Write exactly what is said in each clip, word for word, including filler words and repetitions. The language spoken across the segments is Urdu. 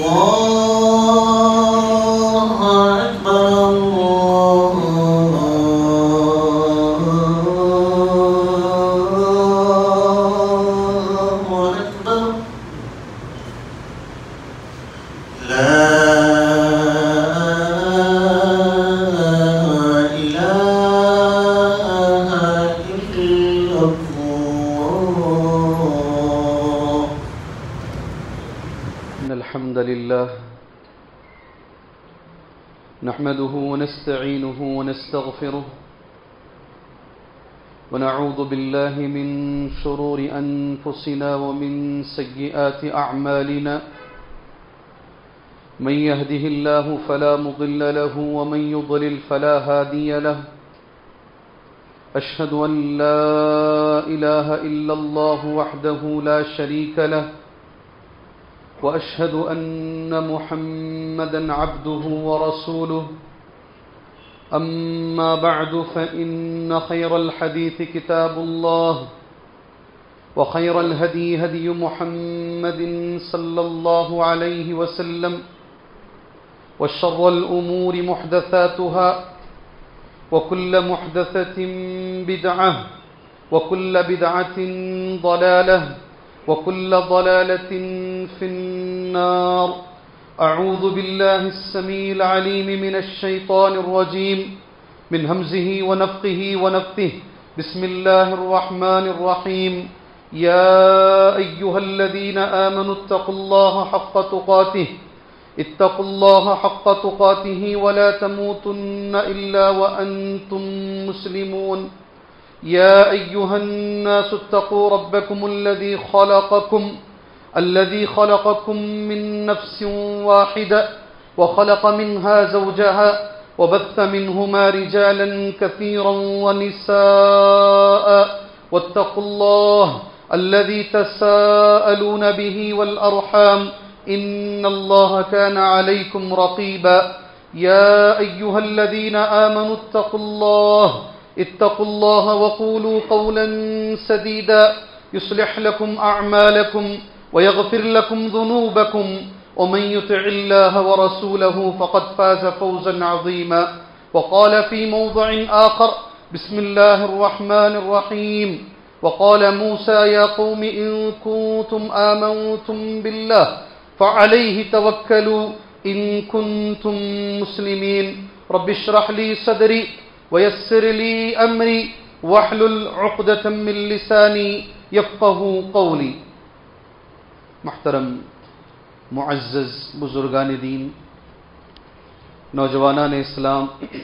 نحمده ونستعينه ونستغفره ونعوذ بالله من شرور أنفسنا ومن سيئات أعمالنا من يهده الله فلا مضل له ومن يضلل فلا هادي له أشهد أن لا إله إلا الله وحده لا شريك له وأشهد أن محمدًا عبده ورسوله أما بعد فإن خير الحديث كتاب الله وخير الهدي هدي محمد صلى الله عليه وسلم وشر الأمور محدثاتها وكل محدثة بدعة وكل بدعة ضلالة وكل ضلالة في النار. أعوذ بالله السميع العليم من الشيطان الرجيم من همزه ونفخه ونفثه. بسم الله الرحمن الرحيم. يا أيها الذين آمنوا اتقوا الله حق تقاته اتقوا الله حق تقاته ولا تموتن إلا وأنتم مسلمون. يا أيها الناس اتقوا ربكم الذي خلقكم الذي خلقكم من نفس واحدة وخلق منها زوجها وبث منهما رجالا كثيرا ونساء واتقوا الله الذي تساءلون به والأرحام إن الله كان عليكم رقيبا. يا أيها الذين آمنوا اتقوا الله اتقوا الله وقولوا قولا سديدا يصلح لكم أعمالكم ويغفر لكم ذنوبكم ومن يطع الله ورسوله فقد فاز فوزا عظيما. وقال في موضع آخر بسم الله الرحمن الرحيم. وقال موسى يا قوم إن كنتم آمنتم بالله فعليه توكلوا إن كنتم مسلمين. رب اشرح لي صدري ويسر لي أمري واحلل عقدة من لساني يفقه قولي. محترم معزز بزرگان دین، نوجوانان اسلام،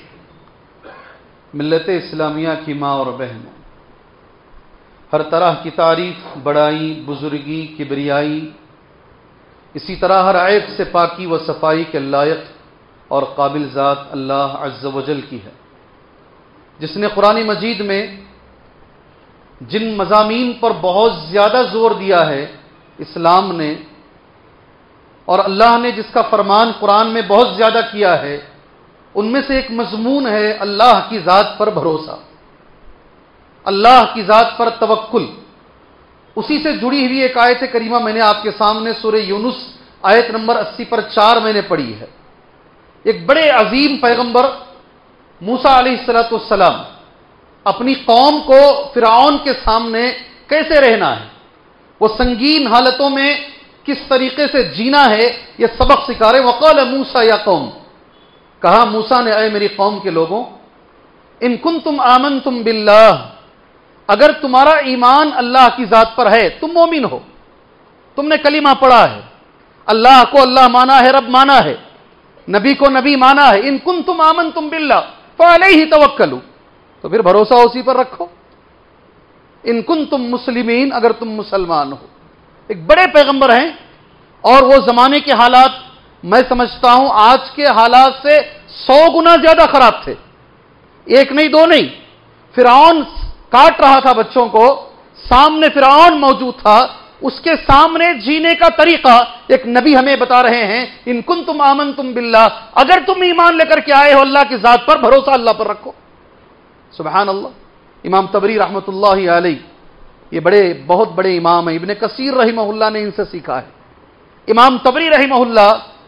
ملت اسلامیہ کی ماں اور بہنوں، ہر طرح کی تعریف، بڑائی، بزرگی، کبریائی اسی طرح ہر عیب سے پاکی و صفائی کے لائق اور قابل ذات اللہ عز و جل کی ہے، جس نے قرآن مجید میں جن مضامین پر بہت زیادہ زور دیا ہے اسلام نے، اور اللہ نے جس کا فرمان قرآن میں بہت زیادہ کیا ہے، ان میں سے ایک مضمون ہے اللہ کی ذات پر بھروسہ، اللہ کی ذات پر توکل. اسی سے جڑی ہوئی ایک آیت کریمہ میں نے آپ کے سامنے سورہ یونس آیت نمبر اسی پر چار میں نے پڑھی ہے. ایک بڑے عظیم پیغمبر موسیٰ علیہ الصلوۃ والسلام اپنی قوم کو فرعون کے سامنے کیسے رہنا ہے، وہ سنگین حالتوں میں کس طریقے سے جینا ہے، یہ سبق سکھا رہے. وقال موسیٰ یا قوم، کہا موسیٰ نے اے میری قوم کے لوگوں، ان کنتم آمنتم باللہ، اگر تمہارا ایمان اللہ کی ذات پر ہے، تم مومن ہو، تم نے کلمہ پڑھا ہے، اللہ کو اللہ مانا ہے، رب مانا ہے، نبی کو نبی مانا ہے، ان کنتم آمنتم باللہ فعلیہ توکلوا، تو پھر بھروسہ اسی پر رکھو. ان کنتم مسلمین، اگر تم مسلمان ہو. ایک بڑے پیغمبر ہیں، اور وہ زمانے کے حالات میں سمجھتا ہوں آج کے حالات سے سو گنا زیادہ خراب تھے. ایک نہیں دو نہیں، فرعون کاٹ رہا تھا بچوں کو، سامنے فرعون موجود تھا، اس کے سامنے جینے کا طریقہ ایک نبی ہمیں بتا رہے ہیں. ان کنتم آمنتم باللہ، اگر تم ایمان لے کر کے آئے ہو اللہ کی ذات پر، بھروسہ اللہ پر رکھو. سبحان اللہ. امام طبری رحمۃ اللہ علیہ، یہ بڑے بہت بڑے امام ہیں، ابن کثیر رحمہ اللہ نے ان سے سیکھا ہے. امام طبری رحمہ اللہ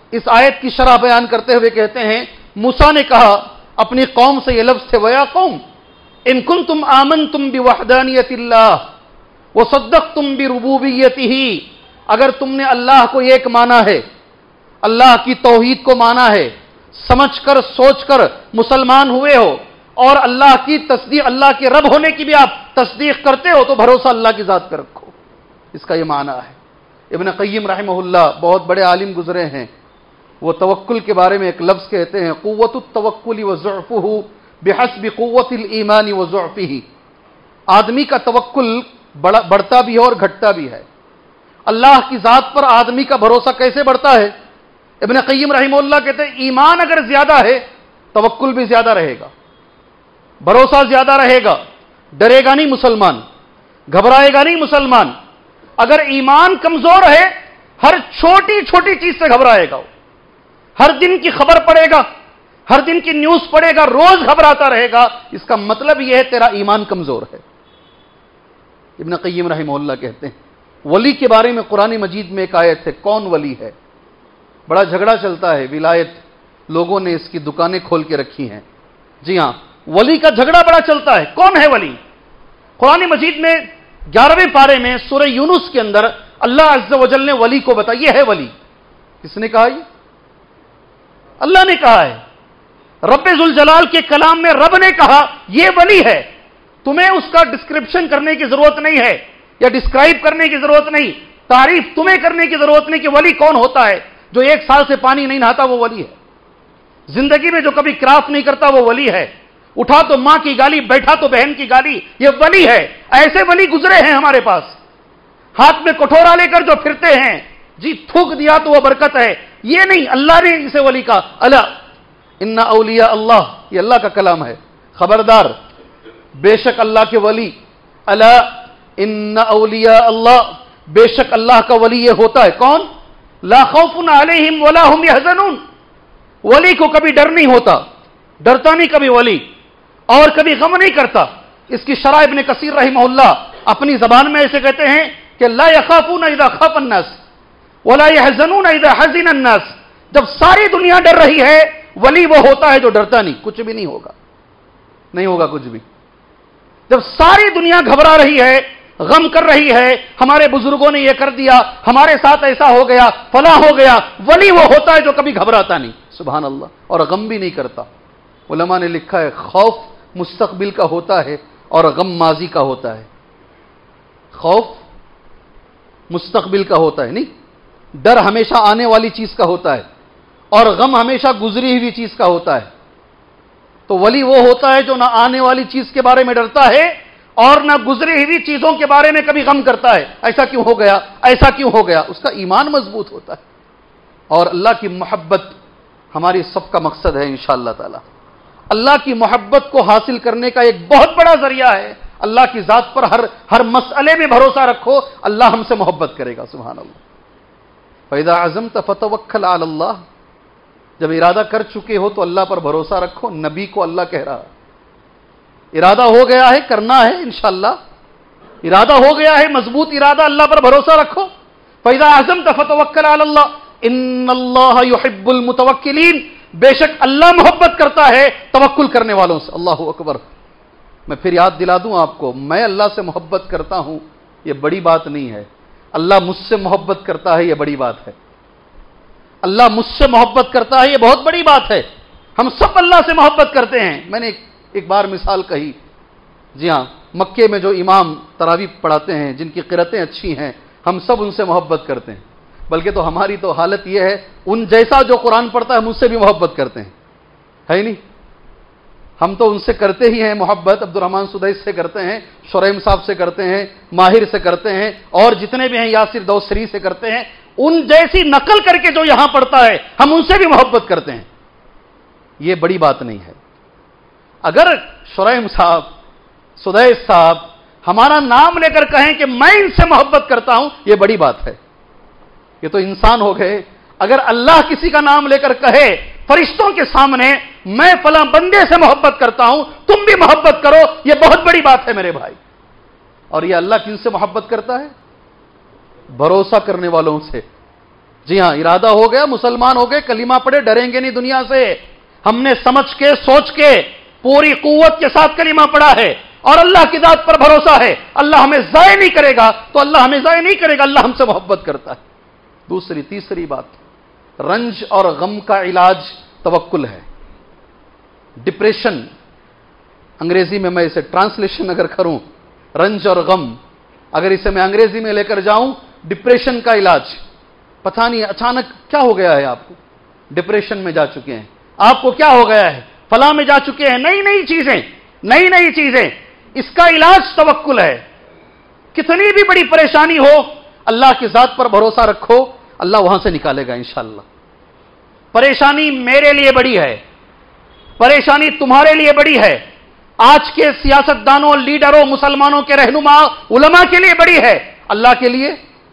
اس آیت کی شرح بیان کرتے ہوئے کہتے ہیں موسیٰ نے کہا اپنی قوم سے یہ لفظ تھے وَيَا قَوْمْ إِن كُنْتُمْ آمَنْتُمْ بِوَحْدَانِيَةِ اللَّهِ وَصَدَّقْتُمْ بِرُبُوبِيَّتِهِ، اگر تم نے اللہ کو ایک مانا ہے، اللہ کی توحید کو مانا ہے، سمجھ کر سوچ کر مسلمان ہوئے ہو اور اللہ کی تصدیق، اللہ کے رب ہونے کی بھی آپ تصدیق کرتے ہو، تو بھروسہ اللہ کی ذات پہ رکھو. اس کا یہ معنی ہے. ابن قیم رحمہ اللہ بہت بڑے عالم گزرے ہیں، وہ توکل کے بارے میں ایک لفظ کہتے ہیں قوت التوکل وضعفہ بحسب قوت الایمان وضعفہ. آدمی کا توکل بڑھتا بھی ہے اور گھٹتا بھی ہے. اللہ کی ذات پر آدمی کا بھروسہ کیسے بڑھتا ہے؟ ابن قیم رحمہ اللہ کہتے ہیں ایمان اگر زیادہ ہے توکل بھی زیادہ رہے گا، بھروسہ زیادہ رہے گا، ڈرے گا نہیں مسلمان، گھبرائے گا نہیں مسلمان. اگر ایمان کمزور ہے ہر چھوٹی چھوٹی چیز سے گھبرائے گا، ہر دن کی خبر پڑے گا، ہر دن کی نیوز پڑے گا، روز گھبراتا رہے گا. اس کا مطلب یہ ہے تیرا ایمان کمزور ہے. ابن قیم رحمہ اللہ کہتے ہیں ولی کے بارے میں قرآن مجید میں ایک آیت ہے کون ولی ہے. بڑا جھگڑا چلتا ہے ولایت، لوگوں نے اس کی دکانیں کھول کے رکھی ہیں. جی ہاں، ولی کا جھگڑا بڑا چلتا ہے. کون ہے ولی؟ قرآن مجید میں گیارہویں پارے میں سورہ یونس کے اندر اللہ عز و جل نے ولی کو بتایا. یہ ہے ولی. کس نے کہا؟ یہ اللہ نے کہا ہے. رب ذوالجلال کے کلام میں رب نے کہا یہ ولی ہے. تمہیں اس کا ڈسکرپشن کرنے کی ضرورت نہیں ہے یا ڈسکرائب کرنے کی ضرورت نہیں، تعریف تمہیں کرنے کی ضرورت نہیں کہ ولی کون ہوتا ہے. جو ایک سال سے پانی نہیں نہاتا وہ ولی ہے. زندگی میں جو کبھی کراف نہیں کرتا وہ ولی ہے. اٹھا تو ماں کی گالی، بیٹھا تو بہن کی گالی، یہ ولی ہے. ایسے ولی گزرے ہیں ہمارے پاس. ہاتھ میں کٹورا لے کر جو پھرتے ہیں، جی تھوک دیا تو وہ برکت ہے. یہ نہیں، اللہ نے اسے ولی کہا. الا ان اولیاء اللہ، یہ اللہ کا کلام ہے. خبردار، بے شک اللہ کے ولی. الا ان اولیاء اللہ، بے شک اللہ کا ولی یہ ہوتا ہے. کون؟ لا خوف علیہم ولا هم يحزنون. ولی کو کبھی ڈر نہیں ہوتا، ڈرتا نہیں کبھی ولی، اور کبھی غم نہیں کرتا. اس کی شرح ابن کثیر رحمہ اللہ اپنی زبان میں ایسے کہتے ہیں کہ لا يخافون اذا خاف الناس ولا يحزنون اذا حزن الناس. جب ساری دنیا ڈر رہی ہے ولی وہ ہوتا ہے جو ڈرتا نہیں. کچھ بھی نہیں ہوگا، نہیں ہوگا کچھ بھی. جب ساری دنیا گھبرا رہی ہے، غم کر رہی ہے، ہمارے بزرگوں نے یہ کر دیا، ہمارے ساتھ ایسا ہو گیا، فلاں ہو گیا، ولی وہ ہوتا ہے جو کبھی گھبراتا نہیں. سبحان اللہ. اور غم بھی نہیں کرتا. علماء نے لکھا ہے خوف مستقبل کا ہوتا ہے اور غم ماضی کا ہوتا ہے. خوف مستقبل کا ہوتا ہے، نہیں، ڈر ہمیشہ آنے والی چیز کا ہوتا ہے اور غم ہمیشہ گزری ہوئی چیز کا ہوتا ہے. تو ولی وہ ہوتا ہے جو نہ آنے والی چیز کے بارے میں ڈرتا ہے اور نہ گزری ہوئی چیزوں کے بارے میں کبھی غم کرتا ہے. ایسا کیوں ہو گیا، ایسا کیوں ہو گیا. اس کا ایمان مضبوط ہوتا ہے. اور اللہ کی محبت ہماری سب کا مقصد ہے انشاءاللہ تعالی. اللہ کی محبت کو حاصل کرنے کا ایک بہت بڑا ذریعہ ہے. اللہ کی ذات پر ہر ہر مسئلے میں بھروسہ رکھو، اللہ ہم سے محبت کرے گا. سبحان اللہ. فَإِذَا عَزَمْتَ فَتَوَكَّلْ عَلَى اللَّهِ. جب ارادہ کر چکے ہو تو اللہ پر بھروسہ رکھو. نبی کو اللہ کہہ رہا ہے ارادہ ہو گیا ہے، کرنا ہے انشاءاللہ. ارادہ ہو گیا ہے، مضبوط ارادہ، اللہ پر بھروسہ رکھو. فَإِذَا عَزَمْتَ فَتَوَكَّلْ عَلَى اللَّهِ إِنَّ اللَّهَ يُحِبُّ الْمُتَوَكِّلِينَ. بے شک اللہ محبت کرتا ہے توکل کرنے والوں سے. اللہ اکبر. میں پھر یاد دلا دوں آپ کو، میں اللہ سے محبت کرتا ہوں یہ بڑی بات نہیں ہے. اللہ مجھ سے محبت کرتا ہے یہ بڑی بات ہے. اللہ مجھ سے محبت کرتا ہے یہ بہت بڑی بات ہے. ہم سب اللہ سے محبت کرتے ہیں. میں نے ایک, ایک بار مثال کہی. جی ہاں، مکے میں جو امام تراویح پڑھاتے ہیں جن کی قرأتیں اچھی ہیں، ہم سب ان سے محبت کرتے ہیں. بلکہ تو ہماری تو حالت یہ ہے ان جیسا جو قرآن پڑھتا ہے ہم اس سے بھی محبت کرتے ہیں، ہے نہیں؟ ہم تو ان سے کرتے ہی ہیں محبت. عبد الرحمن سدیس سے کرتے ہیں، شریم صاحب سے کرتے ہیں، ماہر سے کرتے ہیں، اور جتنے بھی ہیں یاسر دوسری سے کرتے ہیں. ان جیسی نقل کر کے جو یہاں پڑھتا ہے ہم ان سے بھی محبت کرتے ہیں. یہ بڑی بات نہیں ہے. اگر شریم صاحب، سدیس صاحب ہمارا نام لے کر کہیں کہ میں ان سے محبت کرتا ہوں یہ بڑی بات ہے. یہ تو انسان ہو گئے. اگر اللہ کسی کا نام لے کر کہے فرشتوں کے سامنے میں فلاں بندے سے محبت کرتا ہوں تم بھی محبت کرو، یہ بہت بڑی بات ہے میرے بھائی. اور یہ اللہ کن سے محبت کرتا ہے؟ بھروسہ کرنے والوں سے، جی ہاں، ارادہ ہو گیا، مسلمان ہو گئے، کلمہ پڑھے، ڈریں گے نہیں دنیا سے. ہم نے سمجھ کے سوچ کے پوری قوت کے ساتھ کلمہ پڑھا ہے اور اللہ کی ذات پر بھروسہ ہے. اللہ ہمیں ضائع نہیں کرے گا تو اللہ ہمیں ضائع نہیں کرے گا، اللہ ہم سے محبت کرتا ہے. دوسری تیسری بات، رنج اور غم کا علاج توکل ہے. ڈپریشن، انگریزی میں میں اسے ٹرانسلیشن اگر کروں، رنج اور غم، اگر اسے میں انگریزی میں لے کر جاؤں، ڈپریشن کا علاج. پتہ نہیں اچانک کیا ہو گیا ہے، آپ کو ڈپریشن میں جا چکے ہیں، آپ کو کیا ہو گیا ہے، فلاں میں جا چکے ہیں، نئی نئی چیزیں نئی نئی چیزیں. اس کا علاج توکل ہے. کتنی بھی بڑی پریشانی ہو، اللہ کی ذات پر بھروسہ رکھو، اللہ وہاں سے نکالے گا انشاءاللہ. پریشانی میرے لیے بڑی ہے، پریشانی تمہارے لیے بڑی ہے، آج کے سیاستدانوں، لیڈروں، مسلمانوں کے رہنما، علماء کے لیے بڑی ہے. اللہ کے لیے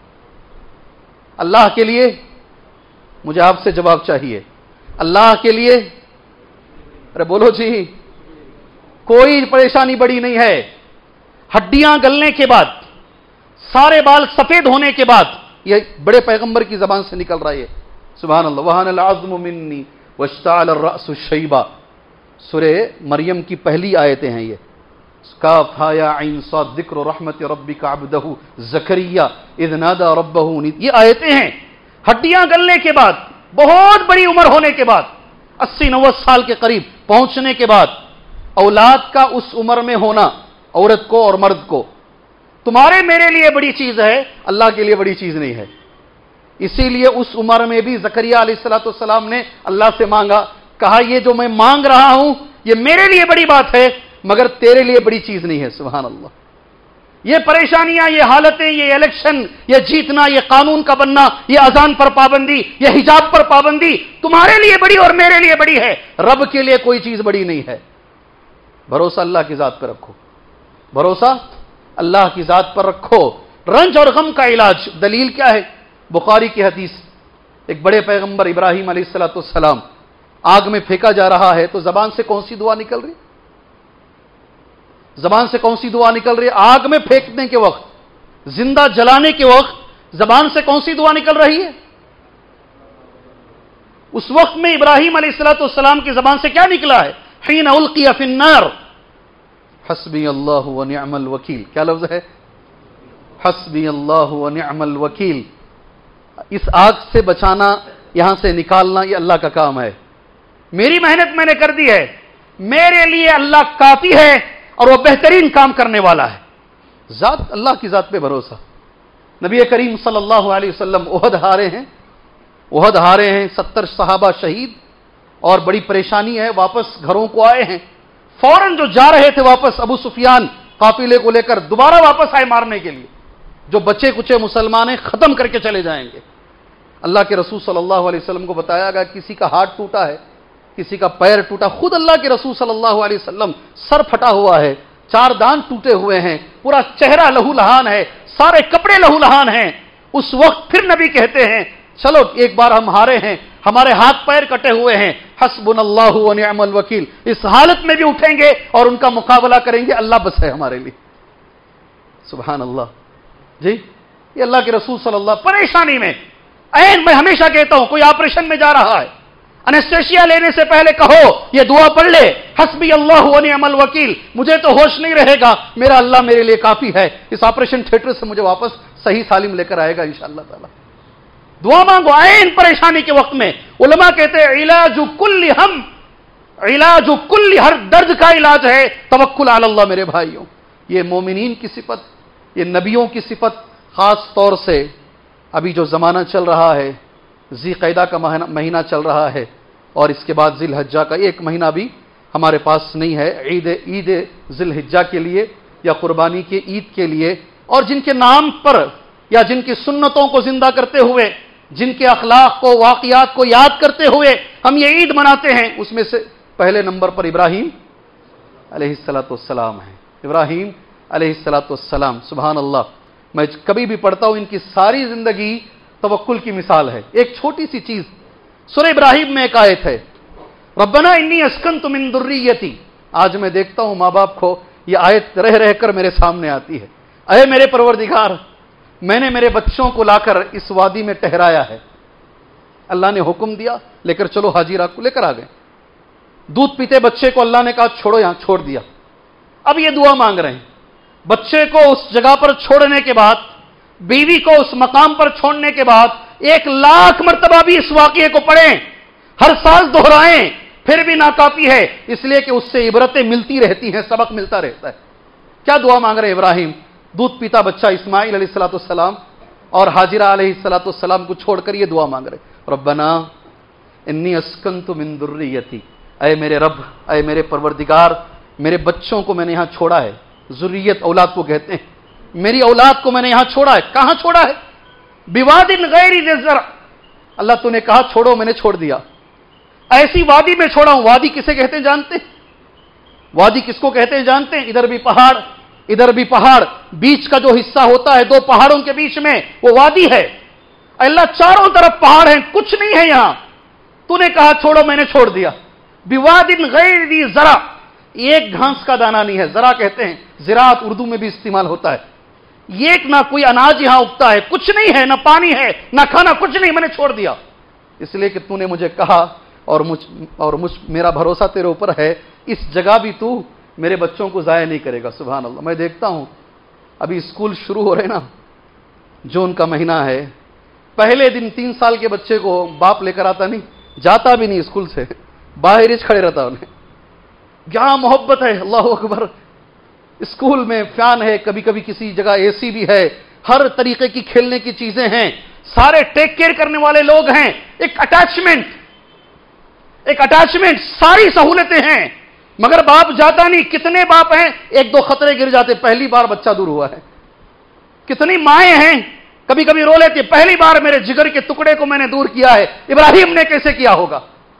اللہ کے لیے مجھے آپ سے جواب چاہیے. اللہ کے لیے ارے بولو جی، کوئی پریشانی بڑی نہیں ہے. ہڈیاں گلنے کے بعد، سارے بال سفید ہونے کے بعد، یہ بڑے پیغمبر کی زبان سے نکل رہا ہے. سبحان اللہ. وہن العظم منی واشتعل الرأس شیبا، سورہ مریم کی پہلی آیتیں ہیں یہ. کاف ہا یا عین صاد ذکر رحمت ربک عبدہ زکریا اذ نادى ربہ، یہ آیتیں ہیں. ہڈیاں گلنے کے بعد، بہت بڑی عمر ہونے کے بعد، اسی نوے سال کے قریب پہنچنے کے بعد، اولاد کا اس عمر میں ہونا، عورت کو اور مرد کو، تمہارے میرے لیے بڑی چیز ہے، اللہ کے لیے بڑی چیز نہیں ہے. اسی لیے اس عمر میں بھی زکریا علیہ الصلوۃ والسلام نے اللہ سے مانگا، کہا یہ جو میں مانگ رہا ہوں یہ میرے لیے بڑی بات ہے مگر تیرے لیے بڑی چیز نہیں ہے. سبحان اللہ. یہ پریشانیاں، یہ حالتیں، یہ الیکشن، یہ جیتنا، یہ قانون کا بننا، یہ اذان پر پابندی، یہ حجاب پر پابندی تمہارے لیے بڑی اور میرے لیے بڑی ہے، رب کے لیے کوئی چیز بڑی نہیں ہے. بھروسہ اللہ کی ذات پر رکھو، بھروسہ اللہ کی ذات پر رکھو. رنج اور غم کا علاج، دلیل کیا ہے؟ بخاری کی حدیث، ایک بڑے پیغمبر ابراہیم علیہ الصلوۃ والسلام آگ میں پھینکا جا رہا ہے تو زبان سے کون سی دعا نکل رہی؟ زبان سے کون سی دعا نکل رہی ہے؟ آگ میں پھینکنے کے وقت، زندہ جلانے کے وقت زبان سے کون سی دعا نکل رہی ہے؟ اس وقت میں ابراہیم علیہ الصلوۃ والسلام کی زبان سے کیا نکلا ہے؟ حین القی فی النار حسبی اللہ ونعم الوکیل. کیا لفظ ہے؟ حسبی اللہ ونعم الوکیل. اس آگ سے بچانا، یہاں سے نکالنا، یہ اللہ کا کام ہے. میری محنت میں نے کر دی ہے، میرے لیے اللہ کافی ہے اور وہ بہترین کام کرنے والا ہے. ذات، اللہ کی ذات پہ بھروسہ. نبی کریم صلی اللہ علیہ وسلم احد ہارے ہیں، احد ہارے ہیں، ستر صحابہ شہید اور بڑی پریشانی ہے، واپس گھروں کو آئے ہیں. فوراً جو جا رہے تھے واپس، ابو سفیان قافلے کو لے کر دوبارہ واپس آئے مارنے کے لیے. جو بچے کچے مسلمان ہیں ختم کر کے چلے جائیں گے. اللہ کے رسول صلی اللہ علیہ وسلم کو بتایا گیا کسی کا ہاتھ ٹوٹا ہے، کسی کا پیر ٹوٹا. خود اللہ کے رسول صلی اللہ علیہ وسلم، سر پھٹا ہوا ہے، چار دان ٹوٹے ہوئے ہیں، پورا چہرہ لہو لہان ہے، سارے کپڑے لہو لہان ہیں. اس وقت پھر نبی کہتے ہیں چلو ایک بار ہم ہارے ہیں، ہمارے ہاتھ پیر کٹے ہوئے ہیں، حسبنا اللہ ونعم الوکیل. اس حالت میں بھی اٹھیں گے اور ان کا مقابلہ کریں گے، اللہ بس ہے ہمارے لیے. سبحان اللہ. جی یہ اللہ کے رسول صلی اللہ. پریشانی میں این، میں ہمیشہ کہتا ہوں کوئی آپریشن میں جا رہا ہے، انیسٹیشیا لینے سے پہلے کہو یہ دعا پڑھ لے، حسبی اللہ ونعم الوکیل. مجھے تو ہوش نہیں رہے گا، میرا اللہ میرے لیے کافی ہے، اس آپریشن تھیٹر سے مجھے واپس صحیح سالم لے کر آئے گا انشاءاللہ تعالی. دعا مانگو عین پریشانی کے وقت میں. علماء کہتے ہیں علاج کل ہم، علاج کل، ہر درد کا علاج ہے توکل علی اللہ. میرے بھائیوں، یہ مومنین کی صفت، یہ نبیوں کی صفت. خاص طور سے ابھی جو زمانہ چل رہا ہے، ذی قعدہ کا مہینہ چل رہا ہے اور اس کے بعد ذی الحجہ کا ایک مہینہ بھی ہمارے پاس نہیں ہے عید عید ذی الحجہ کے لیے یا قربانی کے عید کے لیے. اور جن کے نام پر یا جن کی سنتوں کو زندہ کرتے ہوئے، جن کے اخلاق کو، واقعات کو یاد کرتے ہوئے ہم یہ عید مناتے ہیں، اس میں سے پہلے نمبر پر ابراہیم علیہ الصلوۃ والسلام ہے. ابراہیم علیہ الصلوۃ والسلام. سبحان اللہ. میں کبھی بھی پڑھتا ہوں ان کی ساری زندگی توکل کی مثال ہے. ایک چھوٹی سی چیز، سورہ ابراہیم میں ایک آیت ہے، ربنا انی اسکنت من ذریتی. آج میں دیکھتا ہوں ماں باپ کو یہ آیت رہ رہ کر میرے سامنے آتی ہے. اے میرے پروردگار، میں نے میرے بچوں کو لا کر اس وادی میں ٹہرایا ہے، اللہ نے حکم دیا لے کر چلو حاجرہ کو، لے کر آ گئے۔ دودھ پیتے بچے کو اللہ نے کہا چھوڑو، یہاں چھوڑ دیا۔ اب یہ دعا مانگ رہے ہیں، بچے کو اس جگہ پر چھوڑنے کے بعد، بیوی کو اس مقام پر چھوڑنے کے بعد ایک لاکھ مرتبہ بھی اس واقعے کو پڑھیں، ہر سال دہرائیں، پھر بھی ناکافی ہے، اس لیے کہ اس سے عبرتیں ملتی رہتی ہیں، سبق ملتا رہتا ہے۔ کیا دعا مانگ رہے ابراہیم؟ دودھ پیتا بچہ اسماعیل علیہ الصلوۃ والسلام اور حاجرہ علیہ الصلوۃ والسلام کو چھوڑ کر یہ دعا مانگ رہے، ربنا انی اسکنت من ذریتی، اے میرے رب، اے میرے پروردگار، میرے بچوں کو میں نے یہاں چھوڑا ہے، ذریت اولاد کو کہتے ہیں، میری اولاد کو میں نے یہاں چھوڑا ہے۔ کہاں چھوڑا ہے؟ بواد غیر ذی زرع، اللہ تو نے کہا چھوڑو، میں نے چھوڑ دیا۔ ایسی وادی میں چھوڑا ہوں۔ وادی کسے کہتے ہیں جانتے ہیں؟ وادی کس کو کہتے ہیں جانتے ہیں؟ ادھر بھی پہاڑ ادھر بھی پہاڑ، بیچ کا جو حصہ ہوتا ہے دو پہاڑوں کے بیچ میں، وہ وادی ہے۔ اللہ چاروں طرف پہاڑ ہیں، کچھ نہیں ہے یہاں، تو نے کہا چھوڑو، میں نے چھوڑ دیا۔ بواد غیر ذی زرع، ایک گھاس کا دانہ نہیں ہے، زرع کہتے ہیں، زراعت اردو میں بھی استعمال ہوتا ہے۔ ایک نہ کوئی اناج یہاں اگتا ہے، کچھ نہیں ہے، نہ پانی ہے، نہ کھانا، کچھ نہیں، میں نے چھوڑ دیا، اس لیے کہ تو نے مجھے کہا اور مجھ اور مجھ میرا بھروسہ تیرے اوپر ہے، اس جگہ بھی تو میرے بچوں کو ضائع نہیں کرے گا۔ سبحان اللہ۔ میں دیکھتا ہوں ابھی اسکول شروع ہو رہے نا، جون کا مہینہ ہے، پہلے دن تین سال کے بچے کو باپ لے کر آتا نہیں، جاتا بھی نہیں اسکول سے، باہر ہی کھڑے رہتا انہیں، کیا محبت ہے، اللہ اکبر۔ اسکول میں فین ہے، کبھی کبھی کسی جگہ اے سی بھی ہے، ہر طریقے کی کھیلنے کی چیزیں ہیں، سارے ٹیک کیئر کرنے والے لوگ ہیں، ایک اٹیچمنٹ ایک اٹیچمنٹ ساری سہولتیں ہیں، مگر باپ جاتا نہیں۔ کتنے باپ ہیں ایک دو خطرے گر جاتے، پہلی بار بچہ دور ہوا ہے۔ کتنی مائیں ہیں کبھی کبھی رو لیتی، پہلی بار میرے جگر کے ٹکڑے کو میں نے دور کیا ہے۔ ابراہیم نے کیسے کیا ہوگا؟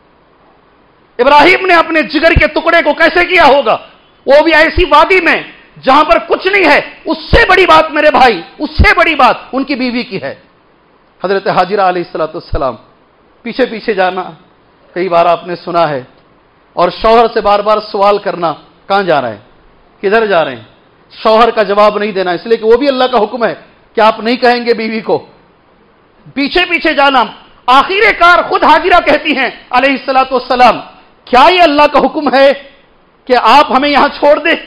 ابراہیم نے اپنے جگر کے ٹکڑے کو کیسے کیا ہوگا؟ وہ بھی ایسی وادی میں جہاں پر کچھ نہیں ہے۔ اس سے بڑی بات میرے بھائی، اس سے بڑی بات ان کی بیوی کی ہے، حضرت حاجرہ علیہ الصلوۃ والسلام۔ پیچھے پیچھے جانا کئی بار آپ نے سنا ہے، اور شوہر سے بار بار سوال کرنا، کہاں جا رہے ہیں، کدھر جا رہے ہیں، شوہر کا جواب نہیں دینا، اس لیے کہ وہ بھی اللہ کا حکم ہے کہ آپ نہیں کہیں گے بیوی کو، پیچھے پیچھے جانا۔ آخر کار خود حاجرہ کہتی ہیں علیہ الصلوۃ والسلام، کیا یہ اللہ کا حکم ہے کہ آپ ہمیں یہاں چھوڑ دیں؟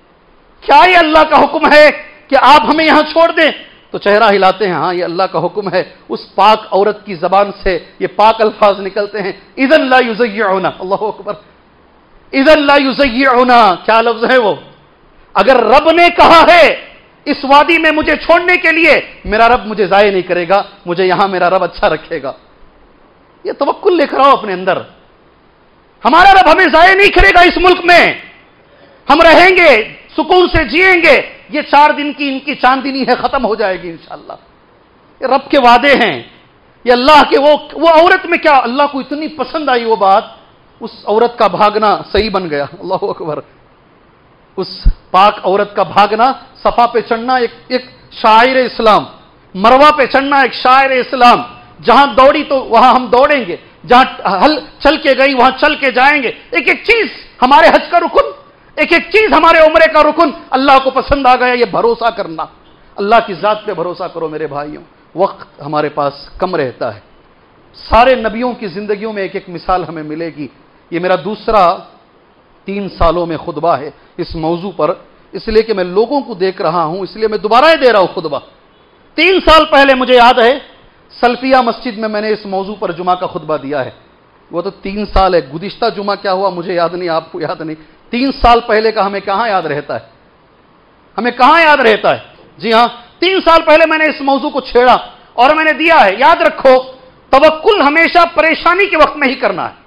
کیا یہ اللہ کا حکم ہے کہ آپ ہمیں یہاں چھوڑ دیں؟ تو چہرہ ہلاتے ہیں، ہاں یہ اللہ کا حکم ہے۔ اس پاک عورت کی زبان سے یہ پاک الفاظ نکلتے ہیں، اذن لا یزیعنا، اللہ اکبر، اذن لا یزیعنا، کیا لفظ ہے وہ؟ اگر رب نے کہا ہے اس وادی میں مجھے چھوڑنے کے لیے، میرا رب مجھے ضائع نہیں کرے گا، مجھے یہاں میرا رب اچھا رکھے گا۔ یہ توکل لے کر آؤ اپنے اندر، ہمارا رب ہمیں ضائع نہیں کرے گا، اس ملک میں ہم رہیں گے، سکون سے جیئیں گے۔ یہ چار دن کی ان کی چاندنی ہے، ختم ہو جائے گی انشاءاللہ۔ یہ رب کے وعدے ہیں، یہ اللہ کے۔ وہ وہ عورت میں کیا اللہ کو اتنی پسند آئی وہ بات، اس عورت کا بھاگنا صحیح بن گیا، اللہ اکبر۔ اس پاک عورت کا بھاگنا، صفا پہ چڑھنا ایک ایک شاعر اسلام، مروہ پہ چڑھنا ایک شاعر اسلام۔ جہاں دوڑی تو وہاں ہم دوڑیں گے، جہاں ہل چل کے گئی وہاں چل کے جائیں گے۔ ایک ایک چیز ہمارے حج کا رکن، ایک ایک چیز ہمارے عمرے کا رکن اللہ کو پسند آ گیا۔ یہ بھروسہ کرنا، اللہ کی ذات پہ بھروسہ کرو میرے بھائیوں۔ وقت ہمارے پاس کم رہتا ہے، سارے نبیوں کی زندگیوں میں ایک ایک مثال ہمیں ملے گی۔ یہ میرا دوسرا تین سالوں میں خطبہ ہے اس موضوع پر، اس لیے کہ میں لوگوں کو دیکھ رہا ہوں، اس لیے میں دوبارہ دے رہا ہوں خطبہ۔ تین سال پہلے مجھے یاد ہے سلفیہ مسجد میں میں نے اس موضوع پر جمعہ کا خطبہ دیا ہے، وہ تو تین سال ہے، گزشتہ جمعہ کیا ہوا مجھے یاد نہیں، آپ کو یاد نہیں۔ تین سال پہلے کا ہمیں کہاں یاد رہتا ہے، ہمیں کہاں یاد رہتا ہے؟ جی ہاں، تین سال پہلے میں نے اس موضوع کو چھیڑا اور میں نے دیا ہے۔ یاد رکھو، توکل ہمیشہ پریشانی کے وقت میں ہی کرنا ہے،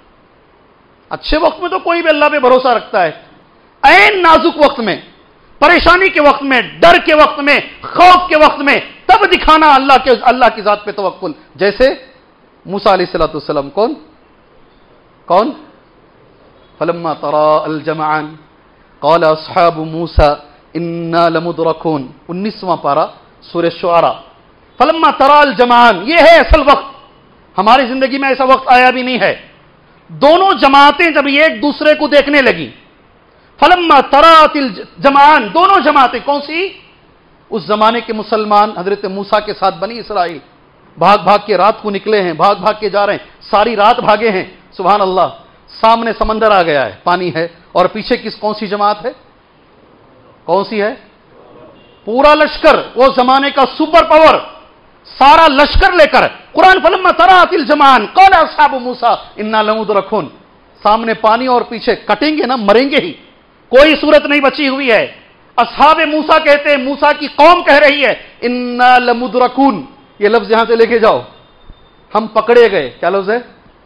اچھے وقت میں تو کوئی بھی اللہ پہ بھروسہ رکھتا ہے، عین نازک وقت میں، پریشانی کے وقت میں، ڈر کے وقت میں، خوف کے وقت میں، تب دکھانا اللہ کے اللہ کی ذات پہ توکل۔ جیسے موسیٰ علیہ الصلوۃ والسلام، کون کون فلما تراءى الجمعان قال اصحاب موسى انا لمدركون، انیسواں پارہ سورہ شعراء۔ فلما تراءى الجمعان، یہ ہے اصل وقت۔ ہماری زندگی میں ایسا وقت آیا بھی نہیں ہے۔ دونوں جماعتیں جب ایک دوسرے کو دیکھنے لگی، فلما تراءت الجمعان، دونوں جماعتیں کون سی؟ اس زمانے کے مسلمان حضرت موسیٰ کے ساتھ بنی اسرائیل، بھاگ بھاگ کے رات کو نکلے ہیں، بھاگ بھاگ کے جا رہے ہیں، ساری رات بھاگے ہیں، سبحان اللہ، سامنے سمندر آ گیا ہے، پانی ہے، اور پیچھے کس کون سی جماعت ہے؟ کون سی ہے؟ پورا لشکر، وہ زمانے کا سپر پاور، سارا لشکر لے کر قرآن فلما ترات الجمعان قال اصحاب موسیٰ انا لمدرکون، سامنے پانی اور پیچھے کٹیں گے نا، مریں گے ہی، کوئی صورت نہیں بچی ہوئی ہے۔ اصحاب موسیٰ کہتے ہیں، موسیٰ کی قوم کہہ رہی ہے انا لمدرکون، یہ لفظ یہاں سے لے کے جاؤ، ہم پکڑے گئے، کیا لفظ ہے؟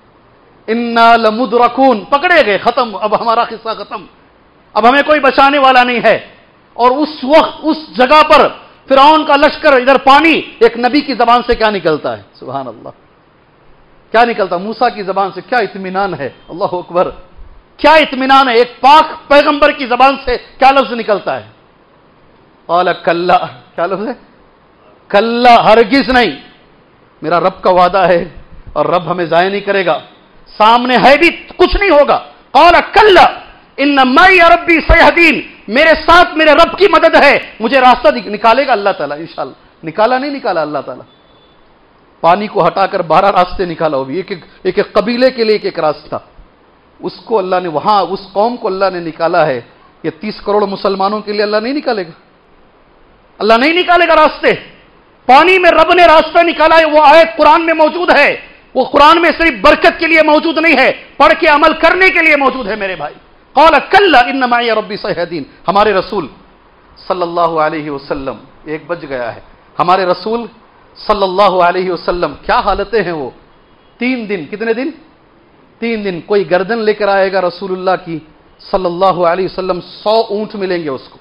انا لمدرکون، پکڑے گئے، ختم، اب ہمارا قصہ ختم، اب ہمیں کوئی بچانے والا نہیں ہے۔ اور اس وقت اس جگہ پر فرعون کا لشکر، ادھر پانی، ایک نبی کی زبان سے کیا نکلتا ہے؟ سبحان اللہ، کیا نکلتا؟ موسیٰ کی زبان سے کیا اطمینان ہے، اللہ اکبر، کیا اطمینان ہے، ایک پاک پیغمبر کی زبان سے کیا لفظ نکلتا ہے؟ قال کلا، کیا لفظ ہے؟ کلا، ہرگز نہیں، میرا رب کا وعدہ ہے اور رب ہمیں ضائع نہیں کرے گا، سامنے ہے بھی کچھ نہیں ہوگا۔ قال کلا ان معی ربی سیہدین، میرے ساتھ میرے رب کی مدد ہے، مجھے راستہ نکالے گا اللہ تعالیٰ انشاءاللہ۔ نکالا نہیں نکالا اللہ تعالیٰ، پانی کو ہٹا کر بارہ راستے نکالا، وہ بھی ایک ایک ایک قبیلے کے لیے ایک ایک راستہ، اس کو اللہ نے، وہاں اس قوم کو اللہ نے نکالا ہے۔ یہ تیس کروڑ مسلمانوں کے لیے اللہ نہیں نکالے گا، اللہ نہیں نکالے گا راستے، پانی میں رب نے راستہ نکالا ہے، وہ آیت قرآن میں موجود ہے، وہ قرآن میں صرف برکت کے لیے موجود نہیں ہے، پڑھ کے عمل کرنے کے لیے موجود ہے میرے بھائی۔ قال کلا ان معی ربی سیہدین، ہمارے رسول صلی اللہ علیہ وسلم، ایک بج گیا ہے، ہمارے رسول صلی اللہ علیہ وسلم کیا حالتیں ہیں، وہ تین دن، کتنے دن؟ تین دن، کوئی گردن لے کر آئے گا رسول اللہ کی صلی اللہ علیہ وسلم، سو اونٹ ملیں گے اس کو،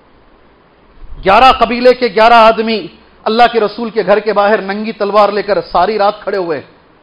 گیارہ قبیلے کے گیارہ آدمی اللہ کے رسول کے گھر کے باہر ننگی تلوار لے کر ساری رات کھڑے ہوئے،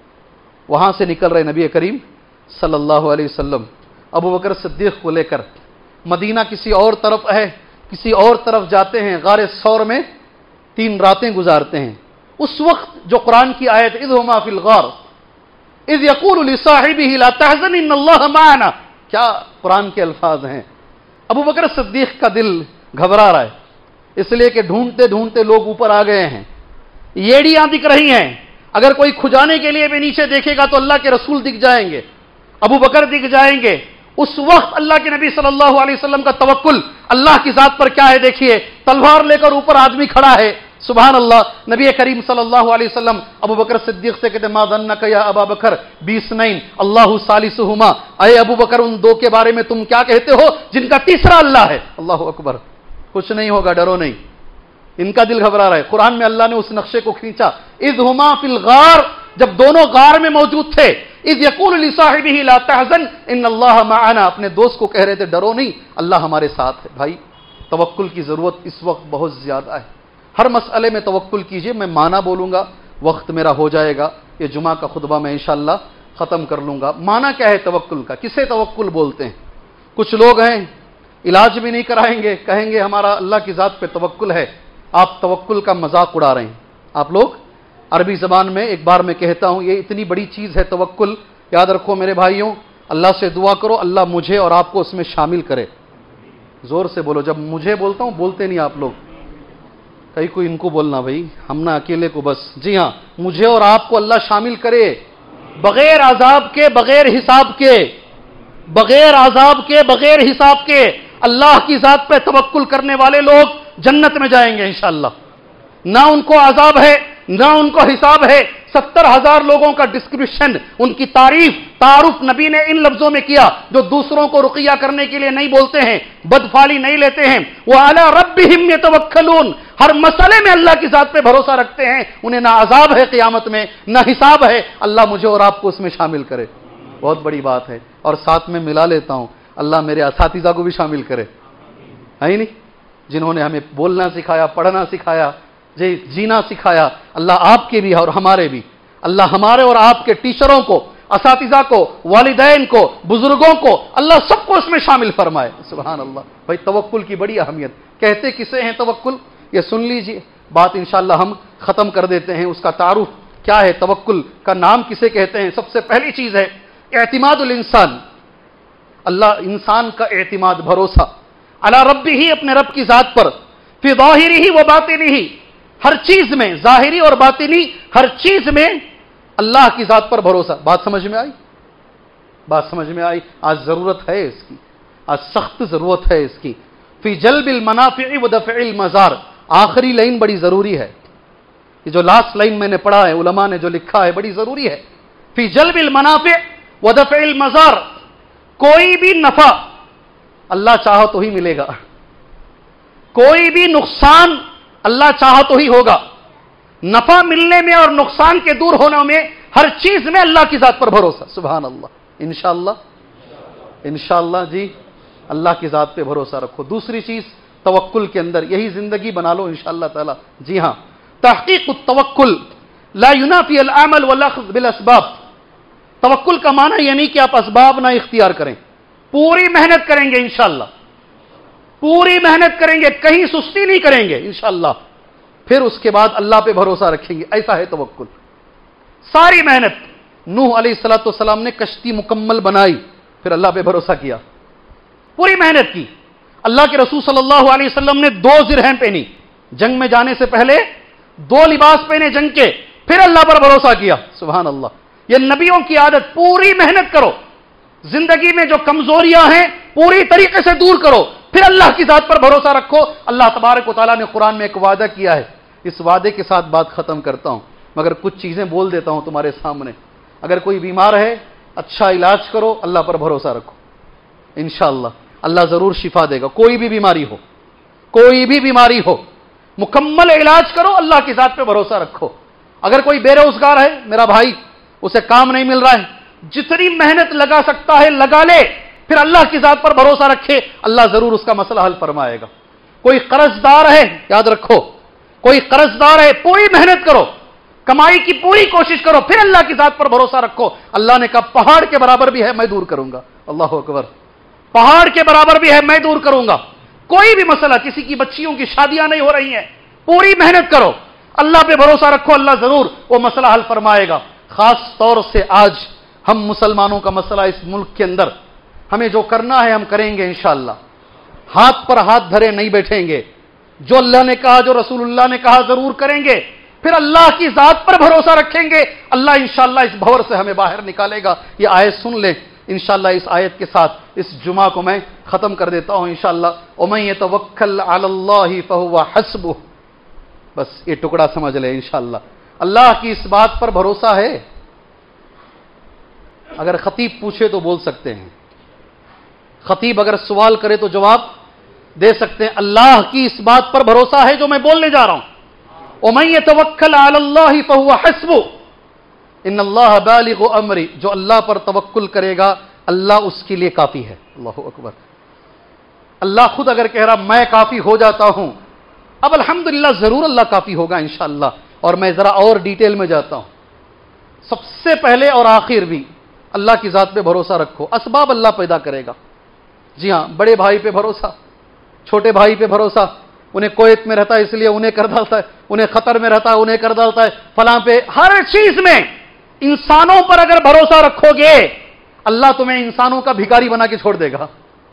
وہاں سے نکل رہے نبی کریم صلی اللہ علیہ وسلم ابو بکر صدیق کو لے کر، مدینہ کسی اور طرف ہے، کسی اور طرف جاتے ہیں، غار ثور میں تین راتیں گزارتے ہیں۔ اس وقت جو قرآن کی آیت اذ ہما فی الغار اذ یقول لصاحبہ لا تحزن ان اللہ معنا، کیا قرآن کے الفاظ ہیں۔ ابو بکر صدیق کا دل گھبرا رہا ہے، اس لیے کہ ڈھونڈتے ڈھونڈتے لوگ اوپر آ گئے ہیں، یڑیاں دکھ رہی ہیں، اگر کوئی کھجانے کے لیے بھی نیچے دیکھے گا تو اللہ کے رسول دکھ جائیں گے، ابو بکر دکھ جائیں گے۔ اس وقت اللہ کے نبی صلی اللہ علیہ وسلم کا توکل اللہ کی ذات پر کیا ہے، دیکھیے تلوار لے کر اوپر آدمی کھڑا ہے، سبحان اللہ۔ نبی کریم صلی اللہ علیہ وسلم ابو بکر صدیق سے کہتے ما ظنک یا ابا بکر بیسنین اللہ ثالثہما، اے ابو بکر ان دو کے بارے میں تم کیا کہتے ہو جن کا تیسرا اللہ ہے؟ اللہ اکبر، کچھ نہیں ہوگا، ڈرو نہیں، ان کا دل گھبرا رہا ہے۔ قرآن میں اللہ نے اس نقشے کو کھینچا، اذ ہما فی الغار، جب دونوں غار میں موجود تھے، اذ یقول لصاحبہ لا تحزن ان اللہ معنا، اپنے دوست کو کہہ رہے تھے ڈرو نہیں، اللہ ہمارے ساتھ ہے۔ بھائی توکل کی ضرورت اس وقت بہت زیادہ ہے، ہر مسئلے میں توکل کیجئے۔ میں معنی بولوں گا، وقت میرا ہو جائے گا، یہ جمعہ کا خطبہ میں انشاءاللہ ختم کر لوں گا۔ معنی کیا ہے توکل کا، کسے توکل بولتے ہیں؟ کچھ لوگ ہیں علاج بھی نہیں کرائیں گے، کہیں گے ہمارا اللہ کی ذات پہ توکل ہے، آپ توکل کا مذاق اڑا رہے ہیں۔ آپ لوگ عربی زبان میں ایک بار میں کہتا ہوں، یہ اتنی بڑی چیز ہے توکل، یاد رکھو میرے بھائیوں، اللہ سے دعا کرو اللہ مجھے اور آپ کو اس میں شامل کرے۔ زور سے بولو، جب مجھے بولتا ہوں بولتے نہیں آپ لوگ، کہیں کوئی ان کو بولنا بھائی، ہم نہ اکیلے کو بس، جی ہاں، مجھے اور آپ کو اللہ شامل کرے، بغیر عذاب کے، بغیر حساب کے، بغیر عذاب کے، بغیر حساب کے اللہ کی ذات پہ توکل کرنے والے لوگ جنت میں جائیں گے انشاءاللہ، نہ ان کو عذاب ہے نہ ان کو حساب ہے۔ ستر ہزار لوگوں کا ڈسکرپشن، ان کی تعریف، تعارف نبی نے ان لفظوں میں کیا جو دوسروں کو رقیہ کرنے کے لیے نہیں بولتے ہیں، بدفالی نہیں لیتے ہیں، وَعَلَىٰ رَبِّهِمْ يَتَوَكَّلُونَ، ہر مسئلے میں اللہ کی ذات پہ بھروسہ رکھتے ہیں، انہیں نہ عذاب ہے قیامت میں نہ حساب ہے، اللہ مجھے اور آپ کو اس میں شامل کرے، بہت بڑی بات ہے۔ اور ساتھ میں ملا لیتا ہوں، اللہ میرے اساتذہ کو بھی شامل کرے، ہے ہی نہیں، جنہوں نے ہمیں بولنا سکھایا، پڑھنا سکھایا، جی جینا سکھایا، اللہ آپ کے بھی اور ہمارے بھی، اللہ ہمارے اور آپ کے ٹیچروں کو، اساتذہ کو، والدین کو، بزرگوں کو، اللہ سب کو اس میں شامل فرمائے، سبحان اللہ۔ بھائی توکل کی بڑی اہمیت، کہتے کسے ہیں توکل، یہ سن لیجئے، بات انشاءاللہ ہم ختم کر دیتے ہیں۔ اس کا تعارف کیا ہے، توکل کا نام کسے کہتے ہیں؟ سب سے پہلی چیز ہے اعتماد الانسان، اللہ انسان کا اعتماد، بھروسہ، علی ربہ، اپنے رب کی ذات پر، فی ظاہرہ و باطنہ، ہر چیز میں، ظاہری اور باطنی ہر چیز میں اللہ کی ذات پر بھروسہ. بات سمجھ میں آئی؟ بات سمجھ میں آئی؟ آج ضرورت ہے اس کی، آج سخت ضرورت ہے اس کی. فی جلب المنافع و دفع المضار. آخری لائن بڑی ضروری ہے، یہ جو لاسٹ لائن میں نے پڑھا ہے، علماء نے جو لکھا ہے، بڑی ضروری ہے. فی جلب المنافع و دفع المضار. کوئی بھی نفع اللہ چاہو تو ہی ملے گا، کوئی بھی نقصان اللہ چاہو تو ہی ہوگا. نفع ملنے میں اور نقصان کے دور ہونے میں ہر چیز میں اللہ کی ذات پر بھروسہ. سبحان اللہ. انشاءاللہ انشاءاللہ جی اللہ کی ذات پہ بھروسہ رکھو. دوسری چیز توکل کے اندر یہی زندگی بنا لو انشاءاللہ تعالی. جی ہاں، تحقیق التوکل لا ینافی العمل والاخذ بالاسباب. توکل کا معنی یہ نہیں کہ آپ اسباب نہ اختیار کریں، پوری محنت کریں گے انشاءاللہ، پوری محنت کریں گے، کہیں سستی نہیں کریں گے انشاءاللہ، پھر اس کے بعد اللہ پہ بھروسہ رکھیں گے. ایسا ہے توکل. ساری محنت. نوح علیہ الصلوۃ والسلام نے کشتی مکمل بنائی، پھر اللہ پہ بھروسہ کیا، پوری محنت کی. اللہ کے رسول صلی اللہ علیہ وسلم نے دو زرہیں پہنی، جنگ میں جانے سے پہلے دو لباس پہنے جنگ کے، پھر اللہ پر بھروسہ کیا. سبحان اللہ. یہ نبیوں کی عادت. پوری محنت کرو، زندگی میں جو کمزوریاں ہیں پوری طریقے سے دور کرو، پھر اللہ کی ذات پر بھروسہ رکھو. اللہ تبارک و تعالیٰ نے قرآن میں ایک وعدہ کیا ہے. اس وعدے کے ساتھ بات ختم کرتا ہوں، مگر کچھ چیزیں بول دیتا ہوں تمہارے سامنے. اگر کوئی بیمار ہے اچھا علاج کرو، اللہ پر بھروسہ رکھو، انشاءاللہ اللہ ضرور شفا دے گا. کوئی بھی بیماری ہو، کوئی بھی بیماری ہو، مکمل علاج کرو، اللہ کی ذات پہ بھروسہ رکھو. اگر کوئی بے روزگار ہے میرا بھائی، اسے کام نہیں مل رہا ہے، جتنی محنت لگا سکتا ہے لگا لے، پھر اللہ کی ذات پر بھروسہ رکھے، اللہ ضرور اس کا مسئلہ حل فرمائے گا. کوئی قرض دار ہے، یاد رکھو، کوئی قرض دار ہے، پوری محنت کرو، کمائی کی پوری کوشش کرو، پھر اللہ کی ذات پر بھروسہ رکھو. اللہ نے کہا پہاڑ کے برابر بھی ہے میں دور کروں گا. اللہ اکبر. پہاڑ کے برابر بھی ہے میں دور کروں گا. کوئی بھی مسئلہ، کسی کی بچیوں کی شادیاں نہیں ہو رہی ہیں، پوری محنت کرو، اللہ پہ بھروسہ رکھو، اللہ ضرور وہ مسئلہ حل فرمائے گا. خاص طور سے آج ہم مسلمانوں کا مسئلہ اس ملک کے اندر، ہمیں جو کرنا ہے ہم کریں گے انشاءاللہ. ہاتھ پر ہاتھ دھرے نہیں بیٹھیں گے. جو اللہ نے کہا، جو رسول اللہ نے کہا ضرور کریں گے، پھر اللہ کی ذات پر بھروسہ رکھیں گے. اللہ انشاءاللہ اس بھور سے ہمیں باہر نکالے گا. یہ آیت سن لیں انشاءاللہ. اس آیت کے ساتھ اس جمعہ کو میں ختم کر دیتا ہوں انشاءاللہ. وَمَن يَتَوَكَّلْ عَلَى اللَّهِ فَهُوَ حَسْبُهُ. بس یہ ٹکڑا سمجھ لیں انشاءاللہ. اللہ کی اس بات پر بھروسہ ہے. اگر خطیب پوچھے تو بول سکتے ہیں، خطیب اگر سوال کرے تو جواب دے سکتے ہیں. اللہ کی اس بات پر بھروسہ ہے جو میں بولنے جا رہا ہوں. وَمَن يَتَوَكَّلْ عَلَى اللَّهِ فَهُوَ حَسْبُهُ إِنَّ اللَّهَ بَالِغُ أَمْرِهِ. جو اللہ پر توکل کرے گا اللہ اس کے لیے کافی ہے. اللہ اکبر. اللہ خود اگر کہہ رہا میں کافی ہو جاتا ہوں، اب الحمدللہ ضرور اللہ کافی ہوگا انشاءاللہ. اور میں ذرا اور ڈیٹیل میں جاتا ہوں. سب سے پہلے اور آخر بھی اللہ کی ذات پہ بھروسہ رکھو. اسباب اللہ پیدا کرے گا. جی ہاں، بڑے بھائی پہ بھروسہ، چھوٹے بھائی پہ بھروسہ. انہیں کویت میں رہتا ہے اس لیے انہیں کر ڈالتا ہے، انہیں خطر میں رہتا ہے انہیں کر ڈالتا ہے، فلاں پہ. ہر چیز میں انسانوں پر اگر بھروسہ رکھو گے اللہ تمہیں انسانوں کا بھکاری بنا کے چھوڑ دے گا.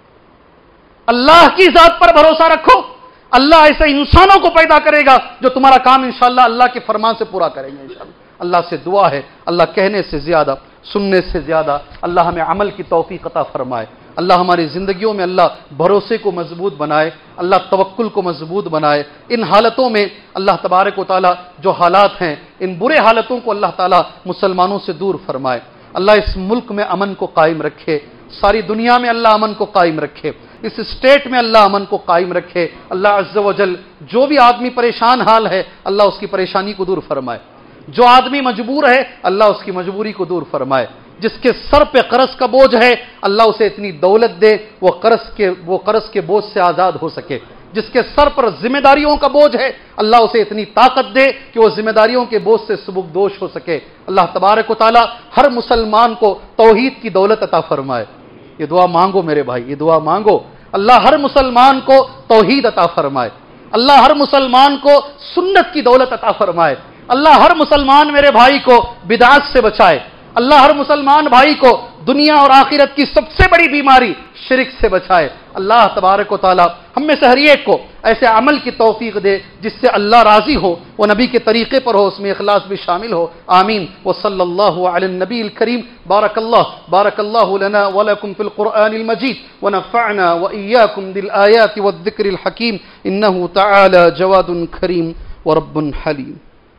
اللہ کی ذات پر بھروسہ رکھو، اللہ ایسے انسانوں کو پیدا کرے گا جو تمہارا کام انشاءاللہ اللہ کے فرمان سے پورا کریں گے انشاءاللہ. اللہ سے دعا ہے اللہ کہنے سے زیادہ سننے سے زیادہ اللہ ہمیں عمل کی توفیق عطا فرمائے. اللہ ہماری زندگیوں میں اللہ بھروسے کو مضبوط بنائے، اللہ توکل کو مضبوط بنائے. ان حالتوں میں اللہ تبارک و تعالیٰ جو حالات ہیں، ان برے حالتوں کو اللہ تعالیٰ مسلمانوں سے دور فرمائے. اللہ اس ملک میں امن کو قائم رکھے، ساری دنیا میں اللہ امن کو قائم رکھے، اس اسٹیٹ میں اللہ امن کو قائم رکھے. اللہ عز و جل جو بھی آدمی پریشان حال ہے اللہ اس کی پریشانی کو دور فرمائے. جو آدمی مجبور ہے اللہ اس کی مجبوری کو دور فرمائے. جس کے سر پہ قرض کا بوجھ ہے اللہ اسے اتنی دولت دے وہ قرض کے وہ قرض کے بوجھ سے آزاد ہو سکے. جس کے سر پر ذمہ داریوں کا بوجھ ہے اللہ اسے اتنی طاقت دے کہ وہ ذمہ داریوں کے بوجھ سے سبکدوش ہو سکے. اللہ تبارک و تعالی ہر مسلمان کو توحید کی دولت عطا فرمائے. یہ دعا مانگو میرے بھائی، یہ دعا مانگو. اللہ ہر مسلمان کو توحید عطا فرمائے. اللہ ہر مسلمان کو سنت کی دولت عطا فرمائے. اللہ ہر مسلمان میرے بھائی کو بدعات سے بچائے. اللہ ہر مسلمان بھائی کو دنیا اور آخرت کی سب سے بڑی بیماری شرک سے بچائے. اللہ تبارک و تعالی ہم میں سے ہر ایک کو ऐसे अमल की तौफीक दे जिससे अल्लाह राजी हो, वो नबी के तरीके पर हो, उसमें इखलास भी शामिल हो। आमीन। व सल्लल्लाहु अला नबील करीम। बारकल्लाह बारकल्लाहु लना व लकुम फिल कुरआनिल मजीद व नफ़अना व इय्याकुम बिल आयाति व ज़िक्रिल हकीम इन्नहु तआला जवादुन करीम व रब्बुन हलीम।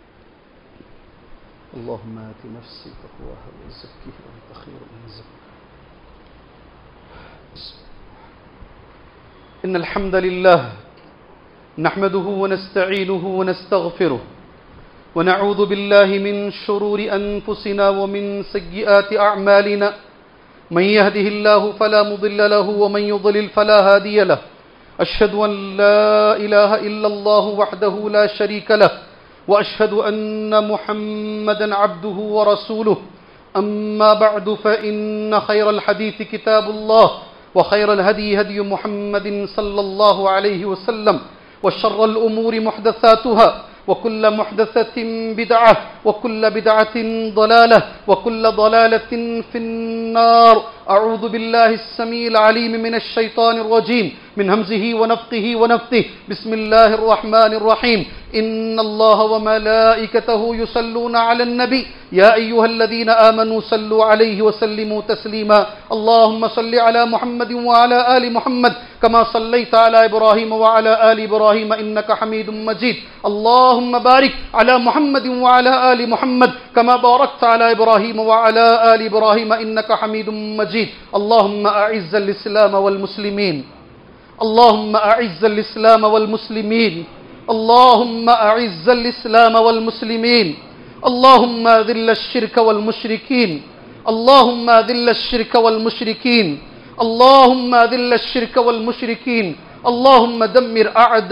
अल्लाहुम्मा आति नफ्सी तक़वाहा व ज़क्किहा अंत खैरु मन ज़क्काहा। इन्नल हम्दलिल्लाह नहमदुहु व नस्तईनुहु व नस्तगफिरुह व नऊज़ु बिल्लाहि मिन शुरूरि अनफुसिना व मिन सय्यिआति अअमालिना मन यहदिहिल्लाहु फला मुदिल्ल लहु व मन युद्लिल फला हादिय लहु। अशहदु अन ला इलाहा इल्लल्लाहु वहदहु ला शरीक लहु व अशहदु अन्न मुहम्मदन अब्दुहु व रसूलुहु। अम्मा बअदु फ़इन्न खैरल हदीस किताबुल्लाह व खैरल हदी हदी मुहम्मदिन सल्लल्लाहु अलैहि वसल्लम व शर्रल उमूरि मुहदसातुहा व कुल्ल मुहदसतिन बिदअह व कुल्ल बिदअतिन ज़लालह व कुल्ल ज़लालतिन फिन्नार। अऊज़ु बिल्लाहिस समीइल अलीम मिनश शैतानिर रजीम मिन हमज़िही व नफ़्ख़िही व नफ़्थिही। बिस्मिल्लाहिर रहमानिर रहीम। इन्नल्लाह व मलाइकतहु युसल्लूना अलन नबी या अय्युहल्लज़ीना आमनू सल्लु अलैहि व सल्लिमू तस्लीमा। अल्लाहुम्मा सल्लि अला मुहम्मदिन व अला आलि मुहम्मद कमा सल्लैता अला इब्राहीम व अला आलि इब्राहीम इन्नका हमीदुम मजीद। अल्लाहुम्मा बारिक अला मुहम्मदिन व अला आलि मुहम्मद कमा बारकता अला इब्राहीम व अला आलि इब्राहीम इन्नका हमीदुम मजीद। अल्लाहुम्मा अइज़्ज़िल इस्लाम वल मुस्लिमीन। अल्लाहुम्मा अइज़्ज़िल इस्लाम वल मुस्लिमीन। अल्लाहुम्मा अइज़्ज़िल इस्लाम वल मुस्लिमीन। अल्लाहुम्मा ज़िल्ल शिर्क वल मुशरिकीन। अल्लाहुम्मा ज़िल्ल शिर्क वल मुशरिकीन। अल्लाहुम्मा ज़िल्ल शिर्क वल मुशरिकीन। अल्लाहुम्मा दम्मिर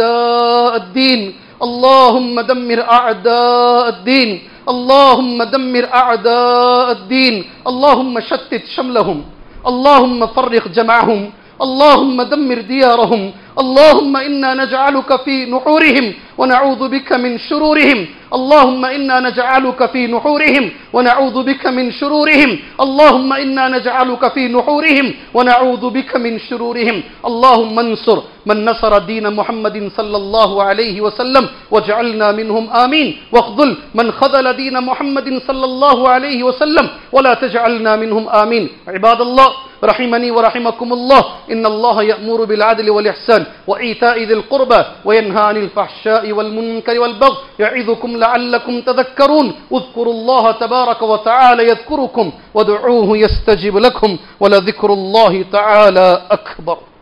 अअदाअद्दीन। अल्लाहुम्मा दम्मिर अअदाअद्दीन। अल्लाहुम्मा दम्मिर अअदाअद्दीन। अल्लाहुम्मा शत्तित शमलहुम। अल्लाहुम्मा फ़र्रिक़ जमअहुम। अल्लाहुम्मा दम्मिर दियारहुम। अल्लाहुम्मा इन्ना नजअलुका फ़ी नुहूरिहिम व नऊज़ु बिका मिन शुरूरिहिम। अल्लाहुम्मा इन्ना नजअलुका फ़ी नुहूरिहिम व नऊज़ु बिका मिन शुरूरिहिम। अल्लाहुम्मा इन्ना नजअलुका फ़ी नुहूरिहिम व नऊज़ु बिका मिन शुरूरिहिम। अल्लाहुम्मा अंसुर मन नसर दीन मुहम्मदिन सल्लल्लाहु अलैहि वसल्लम वजअलना मिनहुम आमीन वख़्ज़ुल मन ख़ज़ल दीन मुहम्मदिन सल्लल्लाहु अलैहि वसल्लम वला तजअलना मिनहुम आमीन। इबादल्लाह रहिमनी व रहिमकुमुल्लाह। इन्नल्लाह यअमुरु बिल अदलि वल इहसान व ईताइ ज़िल क़ुर्बा व यन्हा अनिल फ़हशाइ वल मुनकरि वल बग़य यइज़ुकुम लअल्लकुम तज़क्करून। उज़्कुरुल्लाह तबारक व तआला यज़्कुरुकुम वदऊहु यस्तजिब लकुम व लज़िक्रुल्लाहि तआला अकबर।